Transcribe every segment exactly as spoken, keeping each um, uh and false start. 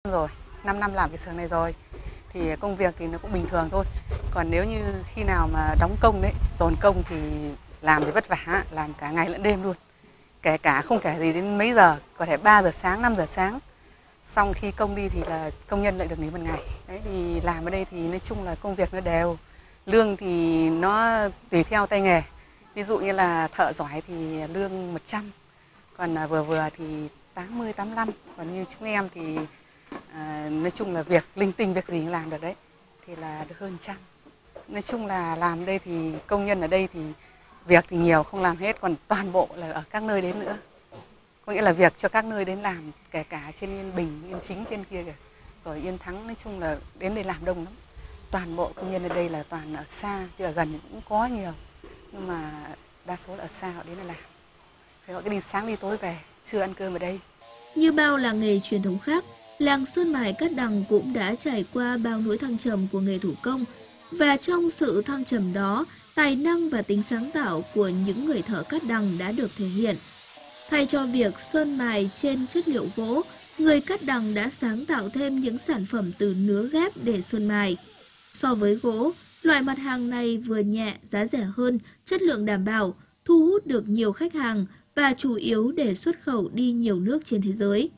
rồi, năm năm làm cái xưởng này rồi. Thì công việc thì nó cũng bình thường thôi. Còn nếu như khi nào mà đóng công đấy, dồn công thì làm thì vất vả, làm cả ngày lẫn đêm luôn. Kể cả không kể gì đến mấy giờ, có thể ba giờ sáng, năm giờ sáng. Xong khi công đi thì là công nhân lại được nghỉ một ngày. Đấy thì làm ở đây thì nói chung là công việc nó đều. Lương thì nó tùy theo tay nghề. Ví dụ như là thợ giỏi thì lương một trăm, còn vừa vừa thì tám mươi, tám mươi lăm. Còn như chúng em thì à, nói chung là việc linh tinh việc gì làm được đấy thì là được hơn trăm. Nói chung là làm đây thì công nhân ở đây thì việc thì nhiều không làm hết, còn toàn bộ là ở các nơi đến nữa. Có nghĩa là việc cho các nơi đến làm, kể cả trên Yên Bình, Yên Chính trên kia kìa, rồi Yên Thắng, nói chung là đến đây làm đông lắm. Toàn bộ công nhân ở đây là toàn ở xa, chứ ở gần cũng có nhiều, nhưng mà đa số là ở xa họ đến đây làm. Thì họ cứ đi sáng đi tối về, trưa ăn cơm ở đây. Như bao làng nghề truyền thống khác, làng Sơn Mài Cát Đằng cũng đã trải qua bao nỗi thăng trầm của nghề thủ công. Và trong sự thăng trầm đó, tài năng và tính sáng tạo của những người thợ cát đằng đã được thể hiện. Thay cho việc sơn mài trên chất liệu gỗ, người cát đằng đã sáng tạo thêm những sản phẩm từ nứa ghép để sơn mài. So với gỗ, loại mặt hàng này vừa nhẹ, giá rẻ hơn, chất lượng đảm bảo, thu hút được nhiều khách hàng và chủ yếu để xuất khẩu đi nhiều nước trên thế giới.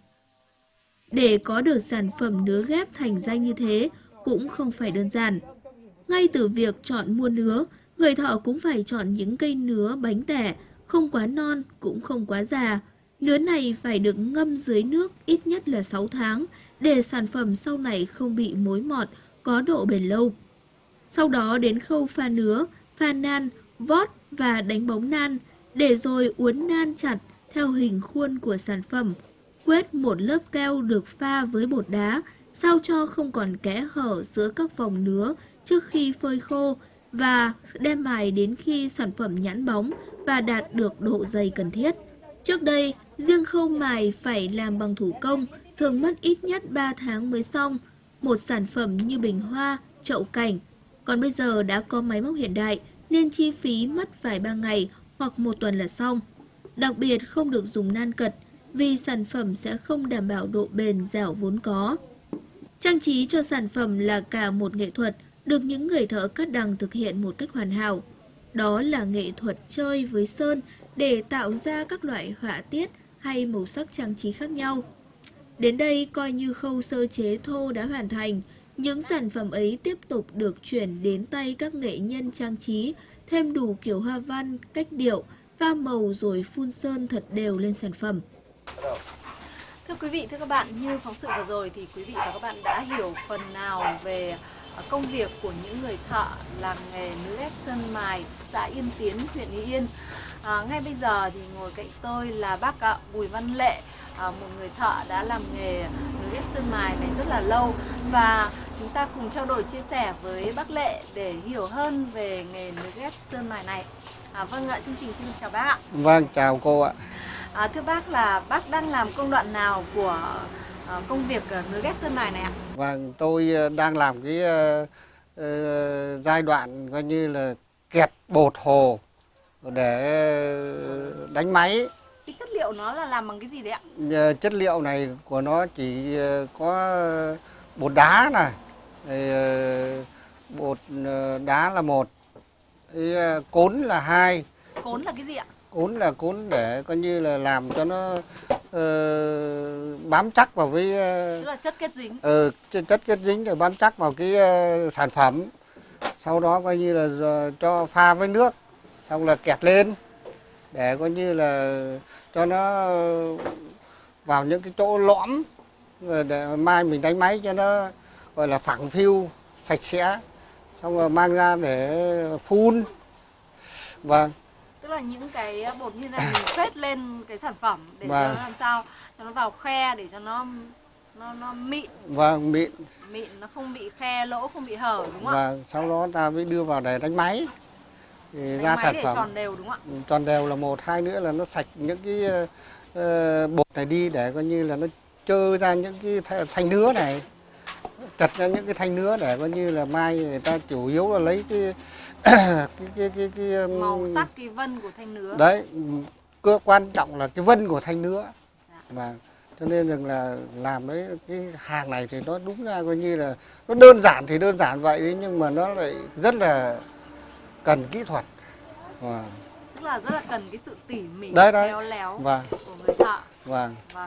Để có được sản phẩm nứa ghép thành danh như thế cũng không phải đơn giản. Ngay từ việc chọn mua nứa, người thợ cũng phải chọn những cây nứa bánh tẻ, không quá non cũng không quá già. Nứa này phải được ngâm dưới nước ít nhất là sáu tháng để sản phẩm sau này không bị mối mọt, có độ bền lâu. Sau đó đến khâu pha nứa, pha nan, vót và đánh bóng nan, để rồi uốn nan chặt theo hình khuôn của sản phẩm. Quét một lớp keo được pha với bột đá, sao cho không còn kẽ hở giữa các vòng nứa trước khi phơi khô, và đem mài đến khi sản phẩm nhẵn bóng và đạt được độ dày cần thiết. Trước đây, riêng khâu mài phải làm bằng thủ công, thường mất ít nhất ba tháng mới xong một sản phẩm như bình hoa, chậu cảnh. Còn bây giờ đã có máy móc hiện đại nên chi phí mất vài ba ngày hoặc một tuần là xong. Đặc biệt không được dùng nan cật vì sản phẩm sẽ không đảm bảo độ bền dẻo vốn có. Trang trí cho sản phẩm là cả một nghệ thuật được những người thợ cát đằng thực hiện một cách hoàn hảo. Đó là nghệ thuật chơi với sơn để tạo ra các loại họa tiết hay màu sắc trang trí khác nhau. Đến đây coi như khâu sơ chế thô đã hoàn thành, những sản phẩm ấy tiếp tục được chuyển đến tay các nghệ nhân trang trí, thêm đủ kiểu hoa văn, cách điệu, pha màu rồi phun sơn thật đều lên sản phẩm. Thưa quý vị, thưa các bạn, như phóng sự vừa rồi thì quý vị và các bạn đã hiểu phần nào về công việc của những người thợ làm nghề nứa ghép sơn mài xã Yên Tiến, huyện Ý Yên. À, ngay bây giờ thì ngồi cạnh tôi là bác Bùi Văn Lệ, à, một người thợ đã làm nghề nứa ghép sơn mài này rất là lâu, và chúng ta cùng trao đổi chia sẻ với bác Lệ để hiểu hơn về nghề nứa ghép sơn mài này. À, vâng ạ, chương trình xin chào bác ạ. Vâng, chào cô ạ. À, thưa bác, là bác đang làm công đoạn nào của uh, công việc uh, nứa ghép sơn mài này ạ? Vâng, tôi đang làm cái uh, uh, giai đoạn coi như là kẹt bột hồ để đánh máy. Cái chất liệu nó là làm bằng cái gì đấy ạ? Uh, chất liệu này của nó chỉ uh, có bột đá này, uh, bột uh, đá là một, uh, cốn là hai. Cốn là cái gì ạ? Cốn là cốn để coi như là làm cho nó uh, bám chắc vào với uh, tức là chất kết dính. Uh, chất kết dính để bám chắc vào cái uh, sản phẩm. Sau đó coi như là uh, cho pha với nước, xong là kẹt lên để coi như là cho nó vào những cái chỗ lõm để mai mình đánh máy cho nó gọi là phẳng phiu, sạch sẽ, xong rồi mang ra để phun. Vâng. Tức là những cái bột như này mình phết lên cái sản phẩm để vâng. cho nó làm sao cho nó vào khe để cho nó nó nó mịn. Vâng, mịn. Mịn, nó không bị khe lỗ, không bị hở, đúng không ạ? Vâng, sau đó ta mới đưa vào để đánh máy thì đánh ra máy sản để phẩm tròn đều, đúng không ạ? Tròn đều là một, hai nữa là nó sạch những cái uh, bột này đi để coi như là nó trơ ra những cái thanh nứa này, chặt ra những cái thanh nứa để coi như là mai người ta chủ yếu là lấy cái cái, cái, cái, cái màu sắc, cái vân của thanh nứa. Đấy, cơ quan trọng là cái vân của thanh nứa. Dạ. Và Cho nên rằng là làm đấy cái hàng này thì nó đúng ra coi như là nó đơn giản thì đơn giản vậy đấy, nhưng mà nó lại rất là cần kỹ thuật. Wow. Tức là rất là cần cái sự tỉ mỉ, Đấy, đấy. khéo léo Vâng. của người thợ. Vâng. Vâng.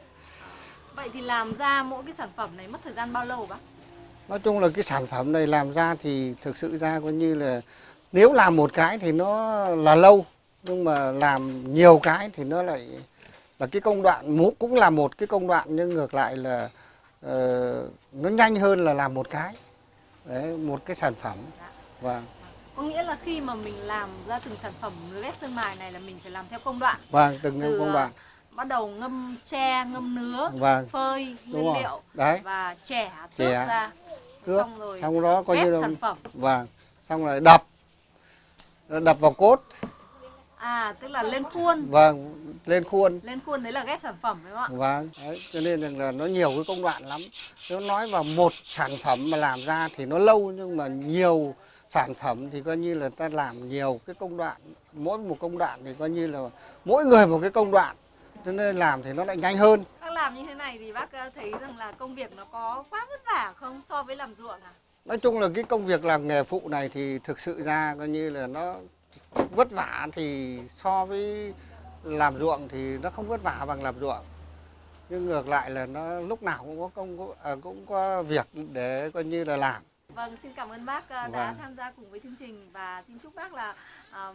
Vậy thì làm ra mỗi cái sản phẩm này mất thời gian bao lâu bác? Nói chung là cái sản phẩm này làm ra thì thực sự ra coi như là nếu làm một cái thì nó là lâu, nhưng mà làm nhiều cái thì nó lại là cái công đoạn cũng là một cái công đoạn, nhưng ngược lại là uh, nó nhanh hơn là làm một cái. Đấy, một cái sản phẩm. Dạ. Vâng. Có nghĩa là khi mà mình làm ra từng sản phẩm nứa ép sơn mài này là mình phải làm theo công đoạn. Vâng, từng Từ, công đoạn. Bắt đầu ngâm tre, ngâm nứa, Vâng. phơi Đúng nguyên rồi. liệu. Đấy. Và chẻ, tước Chẻ, ra. Tước. Xong rồi xong đó coi như là sản phẩm. Vâng. Xong rồi đập. Đập vào cốt. À, tức là lên khuôn. Vâng, lên khuôn. Lên khuôn đấy là ghép sản phẩm đúng không ạ? Vâng, đấy, cho nên là nó nhiều cái công đoạn lắm. Nếu nói vào một sản phẩm mà làm ra thì nó lâu, nhưng mà nhiều sản phẩm thì coi như là ta làm nhiều cái công đoạn. Mỗi một công đoạn thì coi như là mỗi người một cái công đoạn, cho nên làm thì nó lại nhanh hơn. Bác làm như thế này thì bác thấy rằng là công việc nó có quá vất vả không so với làm ruộng à? Nói chung là cái công việc làm nghề phụ này thì thực sự ra coi như là nó vất vả, thì so với làm ruộng thì nó không vất vả bằng làm ruộng, nhưng ngược lại là nó lúc nào cũng có công cũng có việc để coi như là làm. Vâng, xin cảm ơn bác đã Vâng. tham gia cùng với chương trình, và xin chúc bác là um,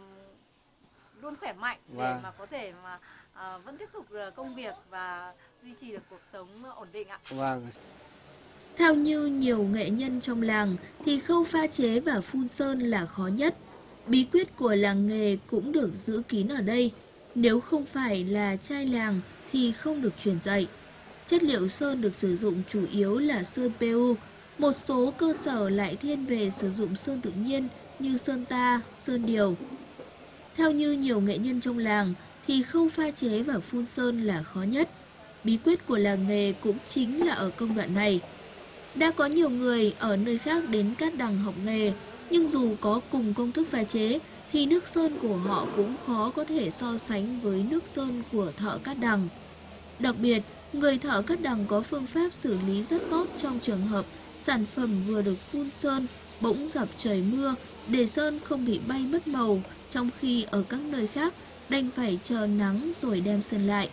luôn khỏe mạnh để Vâng. mà có thể mà uh, vẫn tiếp tục công việc và duy trì được cuộc sống ổn định ạ. Vâng. Theo như nhiều nghệ nhân trong làng thì khâu pha chế và phun sơn là khó nhất. Bí quyết của làng nghề cũng được giữ kín ở đây. Nếu không phải là trai làng thì không được truyền dạy. Chất liệu sơn được sử dụng chủ yếu là sơn pê u. Một số cơ sở lại thiên về sử dụng sơn tự nhiên như sơn ta, sơn điều. Theo như nhiều nghệ nhân trong làng thì khâu pha chế và phun sơn là khó nhất. Bí quyết của làng nghề cũng chính là ở công đoạn này. Đã có nhiều người ở nơi khác đến Cát Đằng học nghề, nhưng dù có cùng công thức pha chế thì nước sơn của họ cũng khó có thể so sánh với nước sơn của thợ Cát Đằng. Đặc biệt, người thợ Cát Đằng có phương pháp xử lý rất tốt trong trường hợp sản phẩm vừa được phun sơn, bỗng gặp trời mưa để sơn không bị bay mất màu, trong khi ở các nơi khác đành phải chờ nắng rồi đem sơn lại.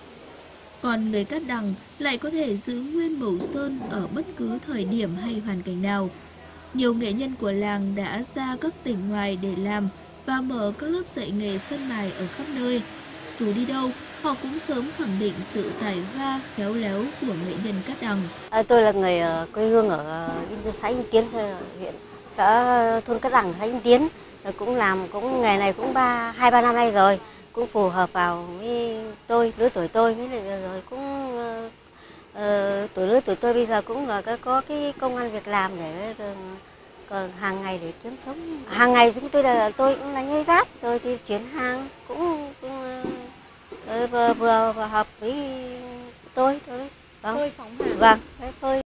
Còn người Cát Đằng lại có thể giữ nguyên màu sơn ở bất cứ thời điểm hay hoàn cảnh nào. Nhiều nghệ nhân của làng đã ra các tỉnh ngoài để làm và mở các lớp dạy nghề sơn mài ở khắp nơi. Dù đi đâu, họ cũng sớm khẳng định sự tài hoa, khéo léo của nghệ nhân Cát Đằng. À, tôi là người quê hương ở xã Yên Tiến, huyện xã thôn Cát Đằng, xã Yên Tiến. Cũng làm cũng nghề này cũng ba hai ba năm nay rồi, cũng phù hợp vào với tôi, lứa tuổi tôi, với lại rồi cũng uh, tuổi lứa tuổi tôi bây giờ cũng là có cái công ăn việc làm để còn hàng ngày để kiếm sống. Hàng ngày chúng tôi là tôi cũng là nhây giáp, tôi thì chuyển hàng cũng, cũng uh, vừa vừa vừa hợp với tôi. Tôi vâng. Phơi phóng hàng. Vâng, phơi